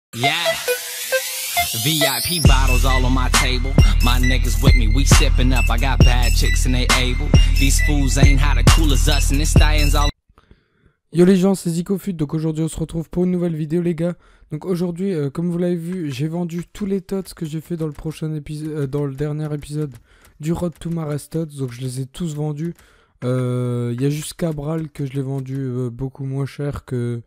Yeah, VIP bottles all on my table. My niggas with me, we sipping up. I got bad chicks and they able. These fools ain't how to cool as us and this stallions all. Yo les gens, c'est ZikoFut, donc aujourd'hui on se retrouve pour une nouvelle vidéo les gars. Donc aujourd'hui, comme vous l'avez vu, j'ai vendu tous les tots que j'ai fait dans le prochain épisode, dans le dernier épisode du Road to Mares Tots, donc je les ai tous vendus. Il y a juste Cabral que je l'ai vendu beaucoup moins cher que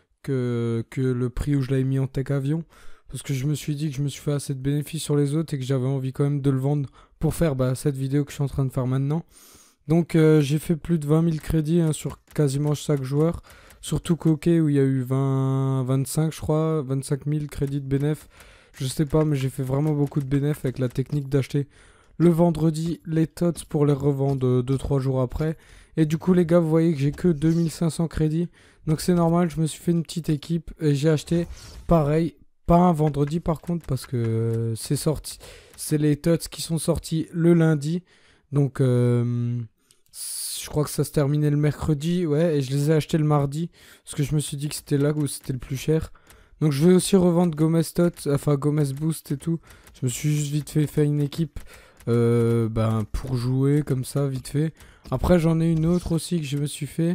le prix où je l'avais mis en tech avion. Parce que je me suis dit que je me suis fait assez de bénéfices sur les autres et que j'avais envie quand même de le vendre pour faire cette vidéo que je suis en train de faire maintenant. Donc j'ai fait plus de 20 000 crédits sur quasiment chaque joueur. Surtout Coquet où il y a eu 25 je crois, 25 000 crédits de bénéf. Je sais pas, mais j'ai fait vraiment beaucoup de bénéf avec la technique d'acheter le vendredi les tots pour les revendre 2-3 jours après. Et du coup les gars, vous voyez que j'ai que 2500 crédits. Donc c'est normal, je me suis fait une petite équipe et j'ai acheté pareil. Pas un vendredi par contre parce que c'est sorti. C'est les tots qui sont sortis le lundi. Donc je crois que ça se terminait le mercredi. Ouais, et je les ai achetés le mardi. Parce que je me suis dit que c'était là où c'était le plus cher. Donc je vais aussi revendre Gomez Tots. Enfin Gomez Boost et tout. Je me suis juste vite fait faire une équipe. Pour jouer comme ça vite fait. Après j'en ai une autre aussi que je me suis fait.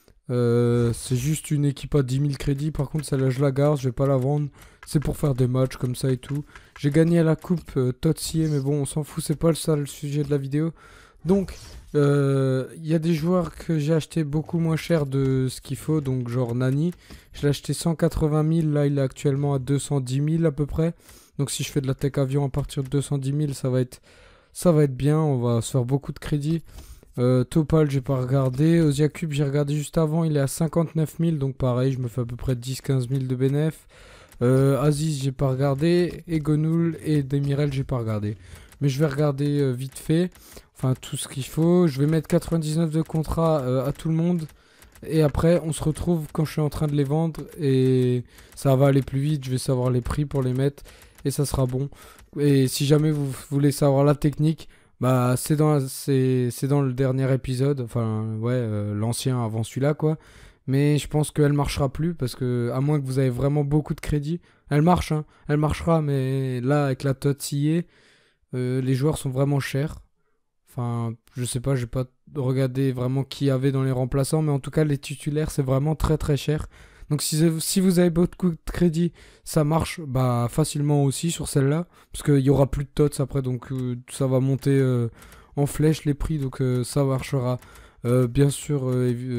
C'est juste une équipe à 10 000 crédits. Par contre celle-là je la garde, je vais pas la vendre. C'est pour faire des matchs comme ça et tout. J'ai gagné à la coupe Totsier, mais bon on s'en fout, c'est pas ça le sujet de la vidéo. Donc il y a des joueurs que j'ai acheté beaucoup moins cher de ce qu'il faut. Donc genre Nani, je l'ai acheté 180 000, là il est actuellement à 210 000 à peu près. Donc si je fais de la tech avion à partir de 210 000, ça va être bien, on va se faire beaucoup de crédits. Topal j'ai pas regardé, Oziacube j'ai regardé juste avant, il est à 59 000, donc pareil je me fais à peu près 10-15 000 de bénéf. Aziz j'ai pas regardé, et Gonoul et Demirel j'ai pas regardé. Mais je vais regarder vite fait, enfin tout ce qu'il faut. Je vais mettre 99 de contrat à tout le monde. Et après on se retrouve quand je suis en train de les vendre. Et ça va aller plus vite, je vais savoir les prix pour les mettre. Et ça sera bon. Et si jamais vous voulez savoir la technique, c'est dans le dernier épisode. Enfin ouais, l'ancien avant celui-là quoi. Mais je pense qu'elle marchera plus parce que, à moins que vous avez vraiment beaucoup de crédits, elle marche, hein, elle marchera, mais là, avec la Totsier, les joueurs sont vraiment chers. Enfin, je sais pas, j'ai pas regardé vraiment qui y avait dans les remplaçants, mais en tout cas, les titulaires, c'est vraiment très très cher. Donc si vous avez beaucoup de crédits, ça marche facilement aussi sur celle-là, parce qu'il y aura plus de tots après, donc ça va monter en flèche les prix, donc ça marchera. Bien sûr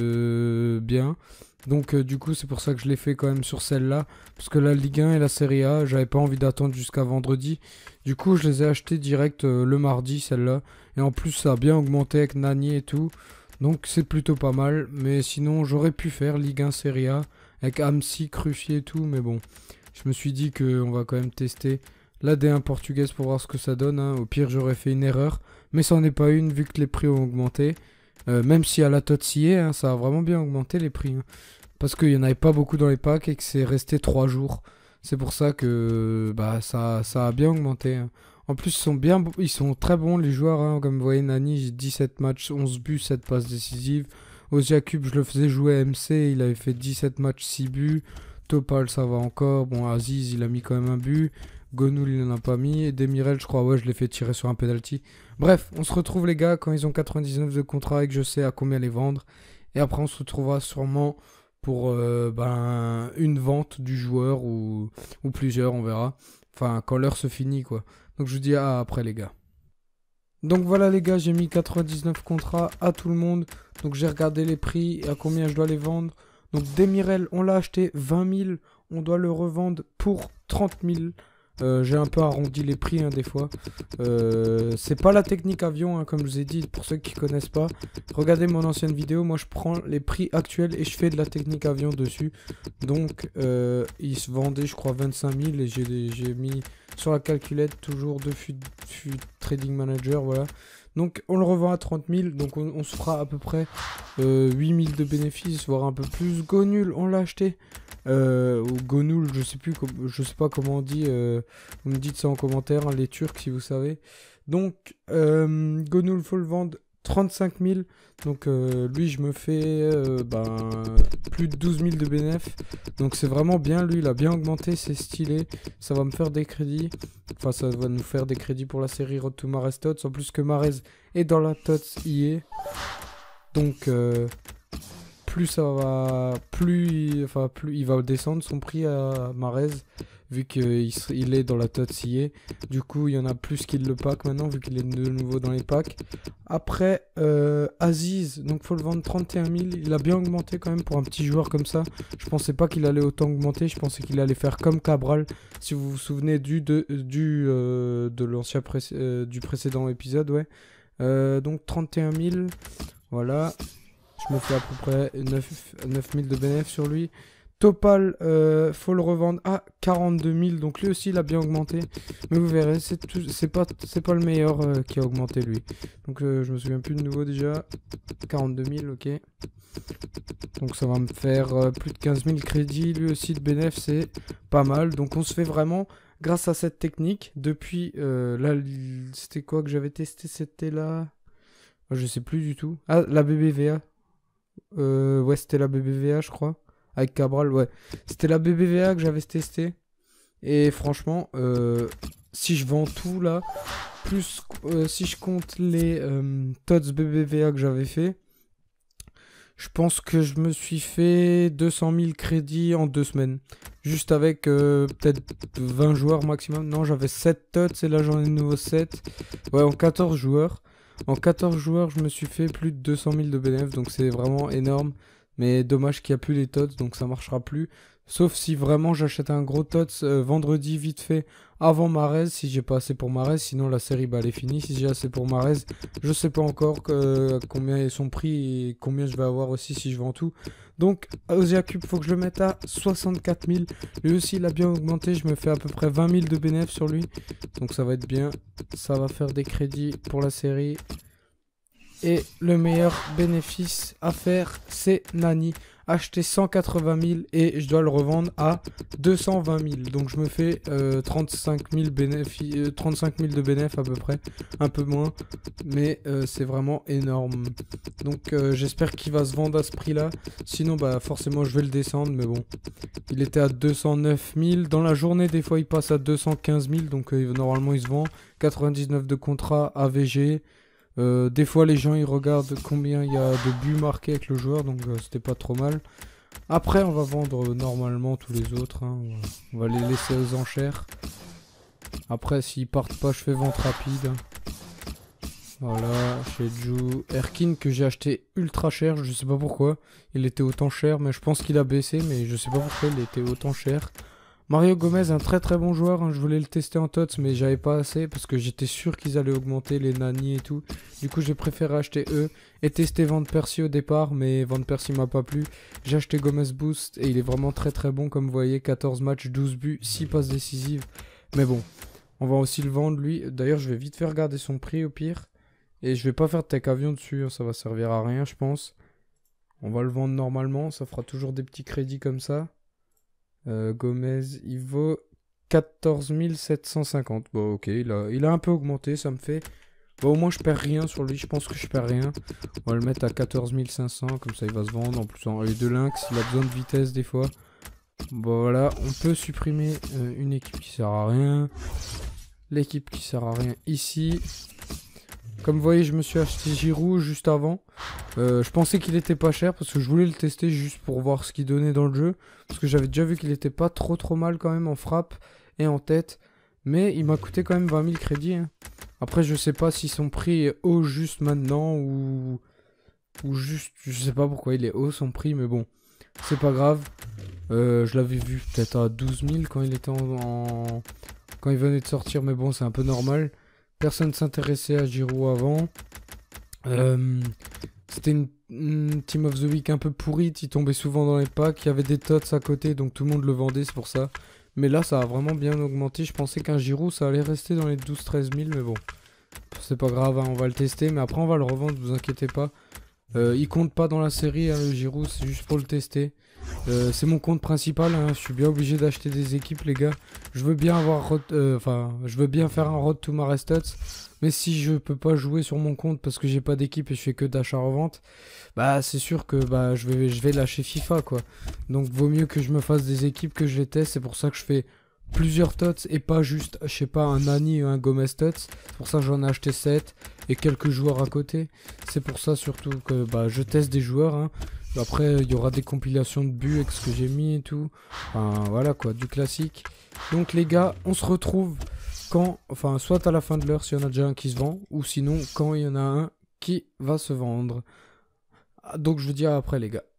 bien. Donc du coup c'est pour ça que je l'ai fait quand même sur celle-là. Parce que la Ligue 1 et la Serie A, j'avais pas envie d'attendre jusqu'à vendredi. Du coup je les ai achetés direct le mardi celle-là. Et en plus ça a bien augmenté avec Nani et tout. Donc c'est plutôt pas mal. Mais sinon j'aurais pu faire Ligue 1 Serie A avec Amsi, Cruffier et tout. Mais bon, je me suis dit qu'on va quand même tester la D1 portugaise pour voir ce que ça donne. Au pire j'aurais fait une erreur. Mais ça n'en est pas une vu que les prix ont augmenté. Même si à la Totsier, ça a vraiment bien augmenté les prix. Parce qu'il n'y en avait pas beaucoup dans les packs et que c'est resté 3 jours. C'est pour ça que ça a bien augmenté. En plus, ils sont très bons les joueurs. Comme vous voyez, Nani, j'ai 17 matchs, 11 buts, 7 passes décisives. Oziacube, je le faisais jouer à MC, il avait fait 17 matchs, 6 buts. Topal, ça va encore. Bon, Aziz, il a mis quand même un but. Gonoul, il n'en a pas mis. Et Demirel, je crois, ouais, je l'ai fait tirer sur un penalty. Bref, on se retrouve les gars quand ils ont 99 de contrat et que je sais à combien les vendre. Et après, on se retrouvera sûrement pour une vente du joueur ou plusieurs, on verra. Enfin, quand l'heure se finit, quoi. Donc, je vous dis à après, les gars. Donc, voilà, les gars, j'ai mis 99 contrats à tout le monde. Donc, j'ai regardé les prix et à combien je dois les vendre. Donc, Demirel, on l'a acheté 20 000. On doit le revendre pour 30 000. J'ai un peu arrondi les prix des fois. C'est pas la technique avion comme je vous ai dit pour ceux qui connaissent pas. Regardez mon ancienne vidéo, moi je prends les prix actuels et je fais de la technique avion dessus. Donc ils se vendaient je crois 25 000 et j'ai mis sur la calculette toujours de Fut Trading Manager, voilà. Donc on le revend à 30 000, donc on se fera à peu près 8 000 de bénéfices, voire un peu plus. Gonul, on l'a acheté. Ou Gonoul, je sais pas comment on dit, vous me dites ça en commentaire, les Turcs si vous savez. Donc Gonoul faut le vendre 35 000. Donc lui, je me fais plus de 12 000 de bénéf. Donc c'est vraiment bien. Lui, il a bien augmenté. C'est stylé. Ça va me faire des crédits. Enfin, ça va nous faire des crédits pour la série Road to Mares Tots. En plus que Mares est dans la Tots IA. Donc plus ça va, plus il va descendre son prix à Mares, vu qu'il est dans la TOTS. Du coup, il y en a plus qui le pack maintenant, vu qu'il est de nouveau dans les packs. Après, Aziz, donc faut le vendre 31 000. Il a bien augmenté quand même pour un petit joueur comme ça. Je pensais pas qu'il allait autant augmenter. Je pensais qu'il allait faire comme Cabral, si vous vous souvenez du précédent épisode, ouais. Donc 31 000, voilà. Je me fais à peu près 9 000 de bénéfices sur lui. Topal, faut le revendre à 42 000. Donc lui aussi, il a bien augmenté. Mais vous verrez, c'est pas le meilleur qui a augmenté lui. Donc je me souviens plus de nouveau déjà. 42 000, ok. Donc ça va me faire plus de 15 000 crédits. Lui aussi de bénéfices, c'est pas mal. Donc on se fait vraiment, grâce à cette technique, depuis... là, c'était quoi que j'avais testé? C'était là... Je sais plus du tout. Ah, la BBVA. Ouais, c'était la BBVA, je crois. Avec Cabral, ouais. C'était la BBVA que j'avais testé. Et franchement, si je vends tout là, plus si je compte les TOTS BBVA que j'avais fait, je pense que je me suis fait 200 000 crédits en 2 semaines. Juste avec peut-être 20 joueurs maximum. Non, j'avais 7 TOTS et là j'en ai de nouveau 7. Ouais, en 14 joueurs. En 14 joueurs, je me suis fait plus de 200 000 de bénéfices, donc c'est vraiment énorme. Mais dommage qu'il n'y a plus les TOTS, donc ça marchera plus. Sauf si vraiment j'achète un gros TOTS vendredi vite fait avant Mares, si j'ai pas assez pour Mares. Sinon la série elle est finie. Si j'ai assez pour Mares, je sais pas encore combien est son prix et combien je vais avoir aussi si je vends tout. Donc Osiacube, faut que je le mette à 64 000. Lui aussi il a bien augmenté, je me fais à peu près 20 000 de bénéfices sur lui. Donc ça va être bien, ça va faire des crédits pour la série. Et le meilleur bénéfice à faire, c'est Nani. Acheter 180 000 et je dois le revendre à 220 000. Donc je me fais 35 000 de bénéfices à peu près. Un peu moins. Mais c'est vraiment énorme. Donc j'espère qu'il va se vendre à ce prix-là. Sinon, bah forcément, je vais le descendre. Mais bon, il était à 209 000. Dans la journée, des fois, il passe à 215 000. Donc normalement, il se vend. 99 de contrat AVG. Des fois les gens ils regardent combien il y a de buts marqués avec le joueur, donc c'était pas trop mal. Après on va vendre normalement tous les autres, hein. On va les laisser aux enchères. Après s'ils partent pas, je fais vente rapide. Voilà, chez Ju Erkin que j'ai acheté ultra cher, je sais pas pourquoi. Il était autant cher, mais je pense qu'il a baissé, mais je sais pas pourquoi il était autant cher. Mario Gomez, un très très bon joueur, hein. Je voulais le tester en TOTS mais j'avais pas assez parce que j'étais sûr qu'ils allaient augmenter les Nani et tout. Du coup j'ai préféré acheter eux et tester Van Persie au départ, mais Van Persie m'a pas plu. J'ai acheté Gomez Boost et il est vraiment très très bon comme vous voyez, 14 matchs, 12 buts, 6 passes décisives. Mais bon, on va aussi le vendre lui. D'ailleurs je vais vite faire regarder son prix au pire. Et je vais pas faire de tech avion dessus, hein. Ça va servir à rien je pense. On va le vendre normalement, ça fera toujours des petits crédits comme ça. Gomez, il vaut 14 750. Bon, ok, il a un peu augmenté, ça me fait... Bon, au moins, je perds rien sur lui, je pense que je perds rien. On va le mettre à 14 500, comme ça, il va se vendre. En plus, en œil de lynx, il a besoin de vitesse, des fois. Bon, voilà, on peut supprimer une équipe qui sert à rien. L'équipe qui sert à rien ici. Comme vous voyez, je me suis acheté Giroud juste avant. Je pensais qu'il était pas cher parce que je voulais le tester juste pour voir ce qu'il donnait dans le jeu. Parce que j'avais déjà vu qu'il était pas trop mal quand même en frappe et en tête. Mais il m'a coûté quand même 20 000 crédits, hein. Après, je sais pas si son prix est haut juste maintenant ou juste... Je sais pas pourquoi il est haut son prix, mais bon. C'est pas grave. Je l'avais vu peut-être à 12 000 quand il était quand il venait de sortir. Mais bon, c'est un peu normal. Personne s'intéressait à Giroud avant. C'était une Team of the Week un peu pourrite. Il tombait souvent dans les packs. Il y avait des tots à côté, donc tout le monde le vendait, c'est pour ça. Mais là, ça a vraiment bien augmenté. Je pensais qu'un Giroud, ça allait rester dans les 12-13 000, mais bon. C'est pas grave, hein, on va le tester. Mais après, on va le revendre, vous inquiétez pas. Il compte pas dans la série, hein, le Giroud, c'est juste pour le tester. C'est mon compte principal, hein. Je suis bien obligé d'acheter des équipes, les gars. Je veux bien avoir, je veux bien faire un Road to Mares Stats, mais si je peux pas jouer sur mon compte parce que j'ai pas d'équipe et je fais que d'achat-revente, bah c'est sûr que bah je vais lâcher FIFA quoi. Donc vaut mieux que je me fasse des équipes, que je les teste. C'est pour ça que je fais plusieurs tots et pas juste, je sais pas, un Nani ou un Gomez tots. C'est pour ça que j'en ai acheté 7 et quelques joueurs à côté. C'est pour ça surtout que bah je teste des joueurs, hein. Après, il y aura des compilations de buts avec ce que j'ai mis et tout. Enfin, voilà quoi, du classique. Donc les gars, on se retrouve quand, enfin, soit à la fin de l'heure s'il y en a déjà un qui se vend, ou sinon quand il y en a un qui va se vendre. Donc je vous dis à après les gars.